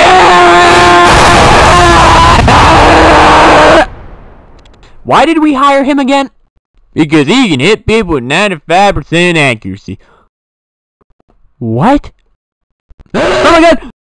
Why did we hire him again? Because he can hit people with 95% accuracy. What? Oh my god!